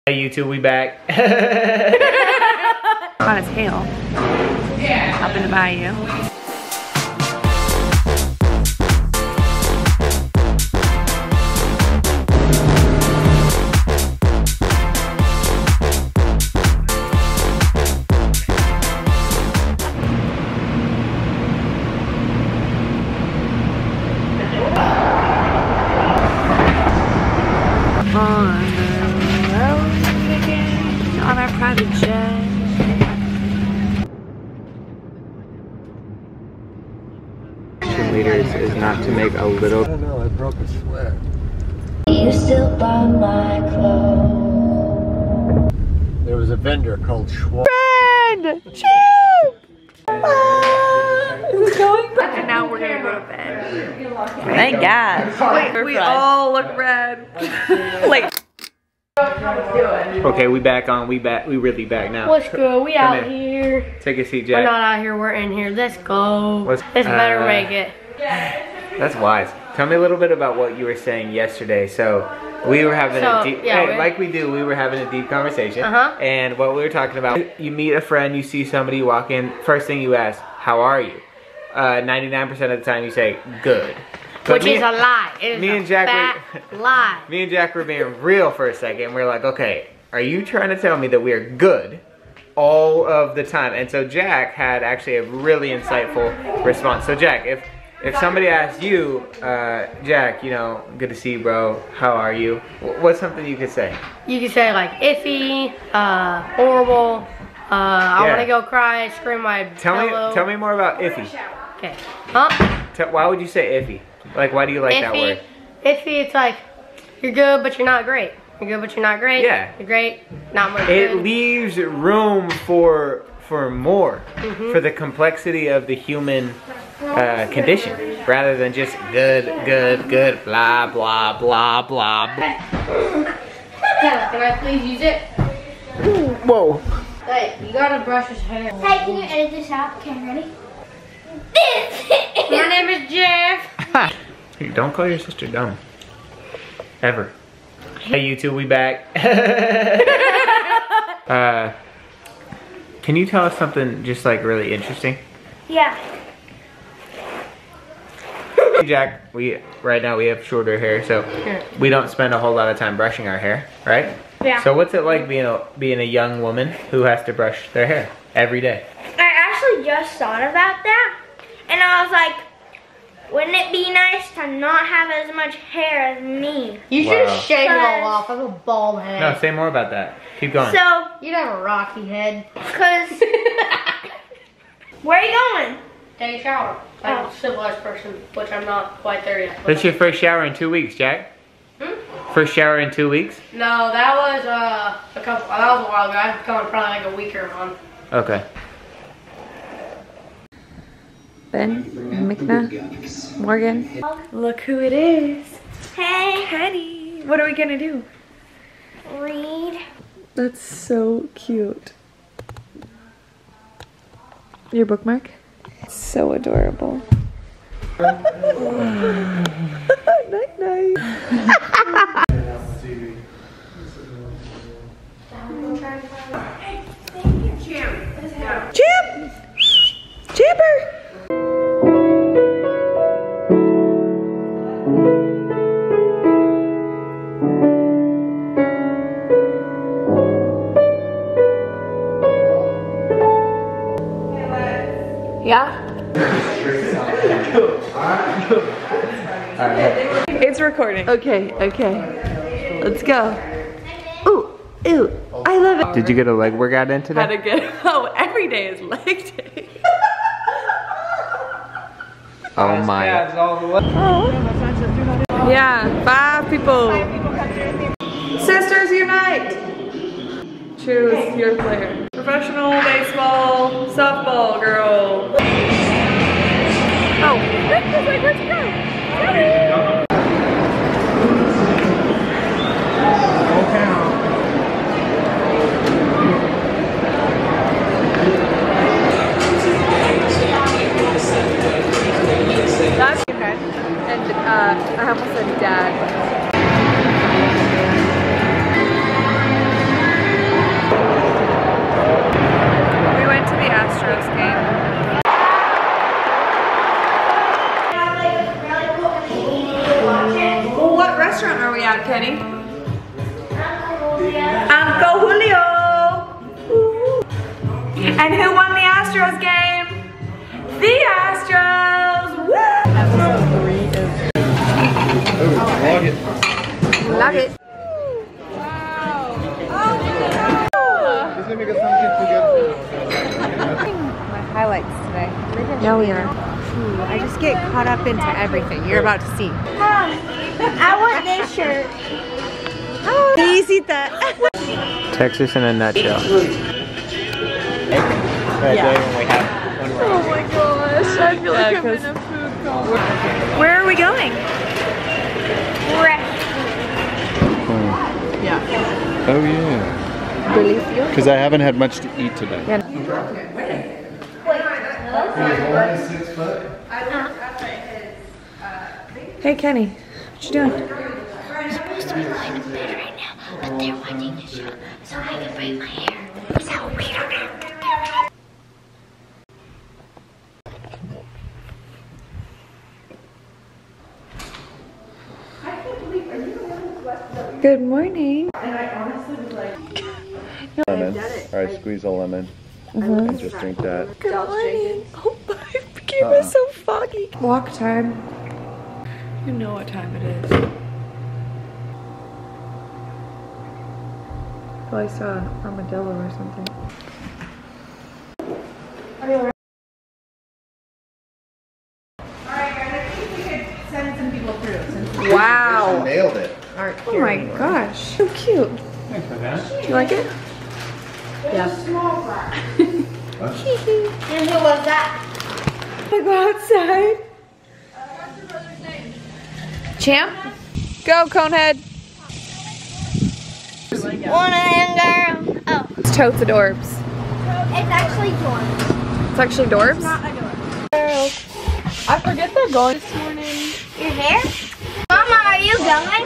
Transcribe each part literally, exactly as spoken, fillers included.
Hey YouTube, we back. Hot as hell. Yeah. Up in the bayou. On the road again, on our private jet. Leaders is not to make a little. I don't know, I broke a sweat. You still buy my clothes. There was a vendor called Schwab. Friend! Chip! Who's going back? And now we're gonna go to bed. Thank God. Wait, we all look red. Like. Okay, we back on. We back. We really back now. Let's go. We Come out in. here. Take a seat, We're Jack. not out here. We're in here. Let's go. Let's- Let's better uh, make it. That's wise. Tell me a little bit about what you were saying yesterday. So we were having So, a deep, yeah, hey, we- like we do. We were having a deep conversation. Uh-huh. And what we were talking about. You meet a friend. You see somebody you walk in. First thing you ask, "How are you?" Uh, ninety-nine percent of the time you say, "Good." But Which me- is a lie. It is me a and Jack fat lie. Me and Jack were being real for a second. We're like, okay, are you trying to tell me that we're good all of the time? And so Jack had actually a really insightful response. So Jack, if if somebody asked you, uh, Jack, you know, good to see you, bro. How are you? What's something you could say? You could say like iffy, uh, horrible. Uh, I Yeah. want to go cry, scream my Tell pillow. me, tell me more about iffy. Okay. Huh? Tell, why would you say iffy? Like, why do you like that Iffy. word? Iffy. It's like you're good, but you're not great. You're good, but you're not great. Yeah. You're great, not much It good. leaves room for for more, Mhm. for the complexity of the human uh, condition, rather than just good, good, good, blah, blah, blah, blah. blah. Yeah, can I please use it? Whoa. Hey, you gotta brush his hair. Hey, can you edit this out? Okay, ready? My name is Jeff. Hey, don't call your sister dumb. Ever. Hey, you two, we back. uh, can you tell us something just like really interesting? Yeah. Jack, we right now we have shorter hair, so we don't spend a whole lot of time brushing our hair, right? Yeah. So what's it like being a being a young woman who has to brush their hair every day? I actually just thought about that, and I was like, wouldn't it be nice to not have as much hair as me? You should Wow. have shaved it all Cause- off. I have a bald head. No, say more about that. Keep going. So, You'd have a rocky head. cause, where are you going? Take a shower. I'm Oh. a civilized person, which I'm not quite there yet. That's your first shower in two weeks, Jack. Hmm? First shower in two weeks? No, that was uh, a couple. That was a while ago. I've gone probably like a week or a month. Okay. Ben, Mikna, Morgan. Look who it is. Hey, Penny. What are we gonna do? read. That's so cute. Your bookmark? So adorable. Night night. Jim! Jimper! Yeah? It's recording. Okay, okay. Let's go. Ooh, ooh, I love it. Did you get a leg workout in How today? to get, oh, every day is leg day. Oh my. Yeah, five people. Sisters unite! Choose your player. Professional baseball, softball girl. Oh, Rick was like, where'd you go? That's okay. And uh, I almost said dad. Uncle Julio. And who won the Astros game? The Astros. Woo! Episode three is. Ooh, log it. Love it. My highlights today. Yeah, we are. Ooh, I just get caught up into everything you're about to see. Mom, I want this shirt. Oh, Teresita. Texas in a nutshell. That Yeah. day when we have when we're Oh my gosh, I feel like I'm in a food coma. Where are we going? Yeah. Oh yeah. Because I haven't had much to eat today. Hey Kenny, what you doing? I'm supposed to be lying in bed right now, but they're watching the show, so I can braid my hair. So we don't have to do it. Good morning. Lemon. Alright, squeeze a lemon. And just drink that. Good morning. Oh, my game Uh-uh. is so foggy. Walk time. You know what time it is. Oh, I saw an armadillo or something. Wow. Nailed it. Oh my gosh. So cute. Thanks for that. Do you like it? And who was that? I go outside. Champ? Go, Conehead. One of them girls. Oh, It's Totes Adorbs. it's actually Jordan. It's actually Dorbs? I forget they're going this morning. You're here? Mama, are you going?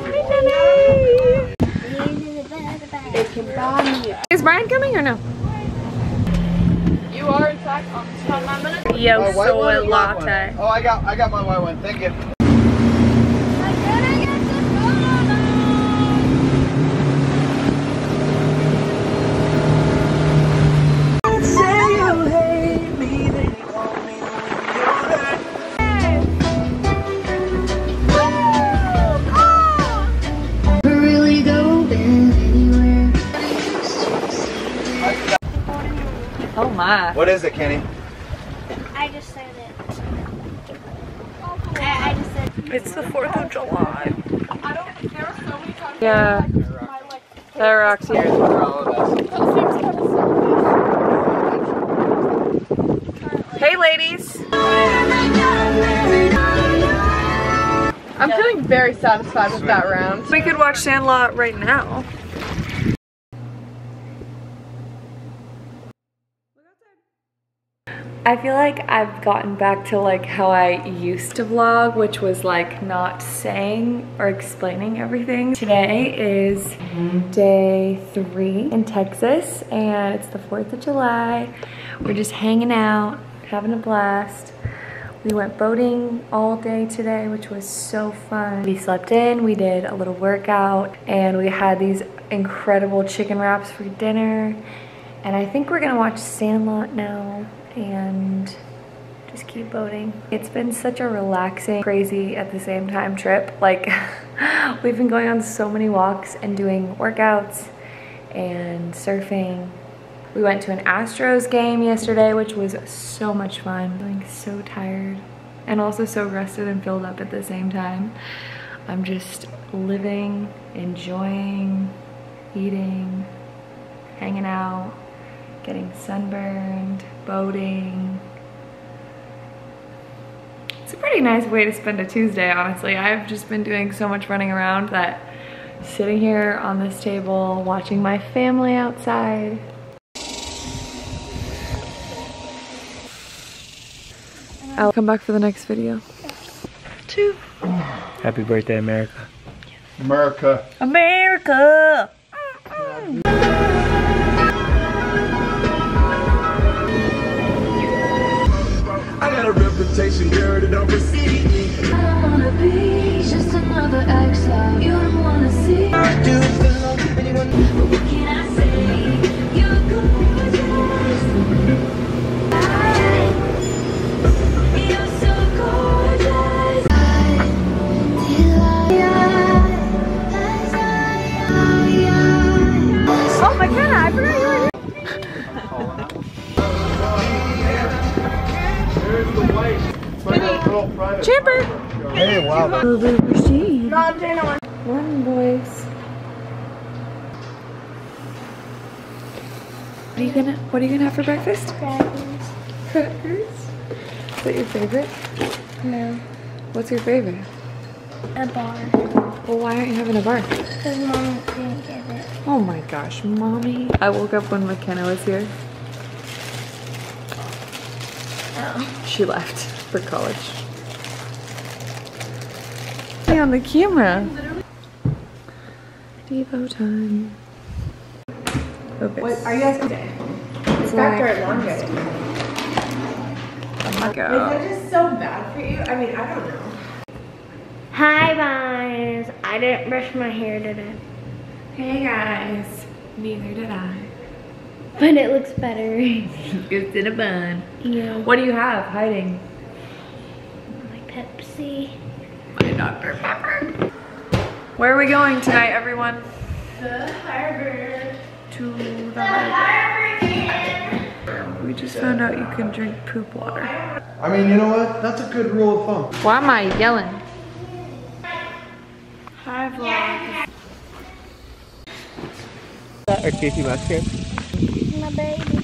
Is Brian coming or no? You are in fact on my minute. Yo, Oh, white one or soy black one? latte. Oh, I got, I got my white one. Thank you. Oh my. What is it, Kenny? I just said it. I, I just said It's the fourth of July. Yeah. That rocks here. For all of us. Hey ladies. I'm feeling very satisfied with that round. We could watch Sandlot right now. I feel like I've gotten back to like how I used to vlog, which was like not saying or explaining everything. Today is day three in Texas and it's the fourth of July. We're just hanging out, having a blast. We went boating all day today, which was so fun. We slept in, we did a little workout, and we had these incredible chicken wraps for dinner. And I think we're gonna watch Sandlot now and just keep boating. It's been such a relaxing, crazy at the same time trip. Like, we've been going on so many walks and doing workouts and surfing. We went to an Astros game yesterday, which was so much fun. Feeling so tired and also so rested and filled up at the same time. I'm just living, enjoying, eating, hanging out, getting sunburned, boating. It's a pretty nice way to spend a Tuesday, honestly. I've just been doing so much running around that sitting here on this table, watching my family outside. I'll come back for the next video. Two. Happy birthday, America. America. America! I got a reputation, girl, that don't precede me. I don't wanna be just another ex. You don't wanna see. I do the love, and you don't I forgot you were here. Chipper! Hey, wow. Proceed. Morning, boys. What are you gonna What are you gonna have for breakfast? Crackers. Crackers. Is that your favorite? No. What's your favorite? A bar. Well, why aren't you having a bar? Because mom didn't get it. Oh my gosh, mommy! I woke up when McKenna was here. Oh. She left for college. Hey, on the camera. Devo time. Okay. What are you guys today? It's back to our laundry. Oh my Is god. that just so bad for you? I mean, I don't know. Hi guys. I didn't brush my hair today. Hey guys. Neither did I. But it looks better. It's in a bun. Yeah. What do you have hiding? My Pepsi. My Doctor Pepper. Where are we going tonight, everyone? The harbor. To the harbor. We just found out you can drink poop water. I mean, you know what? That's a good rule of thumb. Why am I yelling? Hi vlog. Or Casey Musgrave? My baby.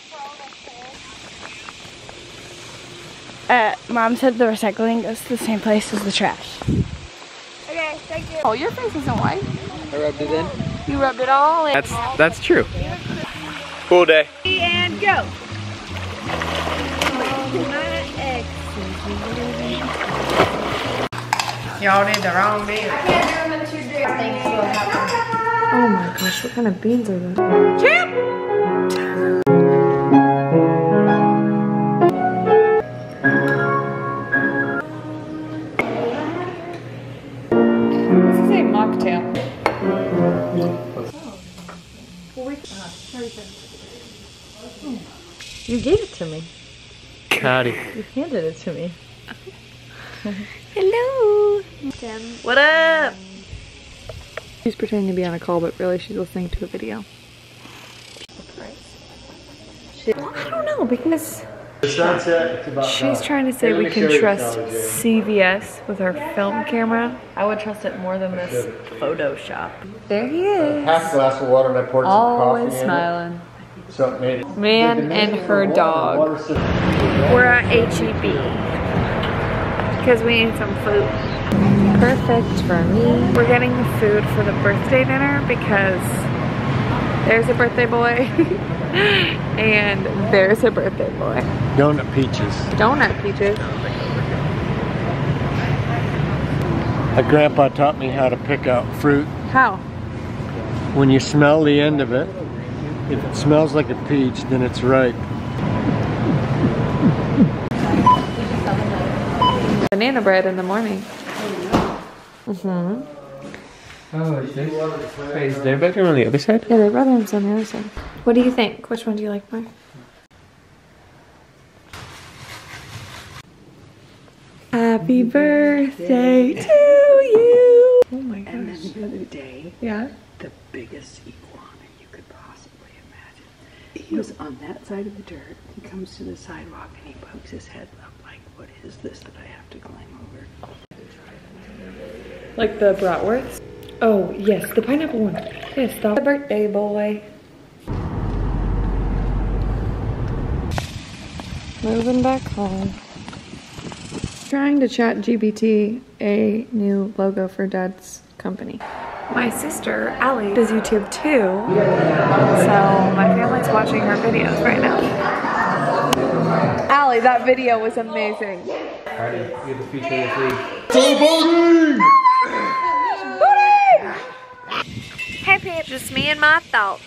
Uh, Mom said the recycling goes to the same place as the trash. Okay, thank you. Oh, your face isn't white. I rubbed it in. You rubbed it all in. That's that's true. Cool day. And go. Y'all did the wrong deal. I can't do them in two days. Things will happen. Oh my gosh, what kind of beans are those? Champ! This is a mocktail. You gave it to me. Howdy. You handed it to me. Hello! What up? She's pretending to be on a call, but really she's listening to a video. Well, I don't know, because she's trying to say we can trust C V S with our film camera. I would trust it more than this Photoshop. There he is. Half a glass of water and I poured some Always coffee smiling. in it. So it made it. Man and her dog. We're at H E B because we need some food. Perfect for me. We're getting the food for the birthday dinner because there's a birthday boy and there's a birthday boy. Donut peaches. Donut peaches. My grandpa taught me how to pick out fruit. How? When you smell the end of it, if it smells like a peach, then it's ripe. Banana bread in the morning. Mm-hmm. Oh, is this? Wait, is their bedroom on the other side? Yeah, their brother's on the other side. What do you think? Which one do you like more? Happy birthday to you! Oh my gosh. And then the other day, Yeah? the biggest iguana you could possibly imagine. He was on that side of the dirt. He comes to the sidewalk and he pokes his head up like, what is this that I have to climb over? Like the bratwursts? Oh, yes, the pineapple one. Yes, the birthday boy. Moving back home. Trying to chat G P T a new logo for Dad's company. My sister, Allie, does YouTube too. So my family's watching her videos right now. Allie, that video was amazing. Howdy, you're the future of this league. Hey, Pip. Just me and my thoughts.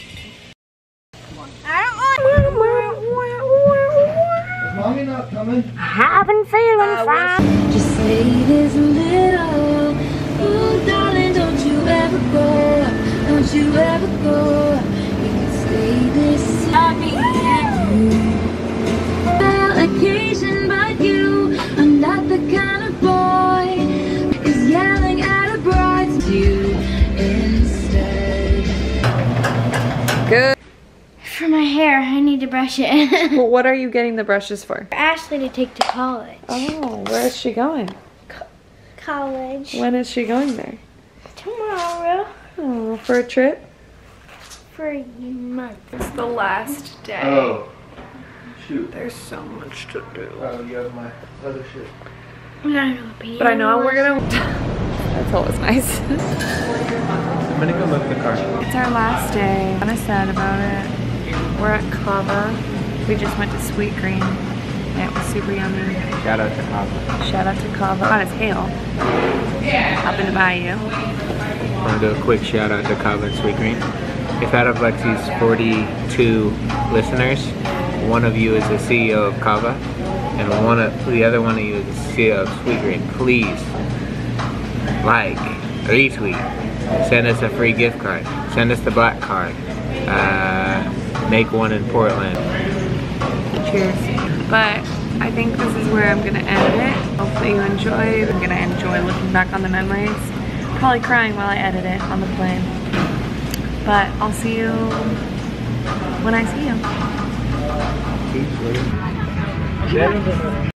I don't want. Is mommy not coming? I've been feeling fine. Just say this little, oh darling, don't you ever go, don't you ever go. You can stay this happy well, occasion, but you are not the kind of boy is yelling at a bride to instead. Good hair. I need to brush it. Well, what are you getting the brushes for? For Ashley to take to college. Oh, where is she going? Co college. When is she going there? Tomorrow. Oh, for a trip? For a month. It's the last day. Oh, shoot. There's so much to do. Oh, you have my other shit. But I know we're gonna. That's always nice. I'm gonna go look at the car. It's our last day. I'm sad about it. We're at Kava. We just went to Sweet Green. It was super yummy. Shout out to Kava. Shout out to Kava. Hot as hail. Up in the bayou. I want to do a quick shout out to Kava and Sweet Green. If out of Lexi's forty-two listeners, one of you is the C E O of Kava, and one of the other one of you is the C E O of Sweet Green, please like, retweet, send us a free gift card, send us the black card, uh, make one in Portland. Cheers. But I think this is where I'm gonna end it. Hopefully you enjoyed. I'm gonna enjoy looking back on the memories. Probably crying while I edit it on the plane. But I'll see you when I see you.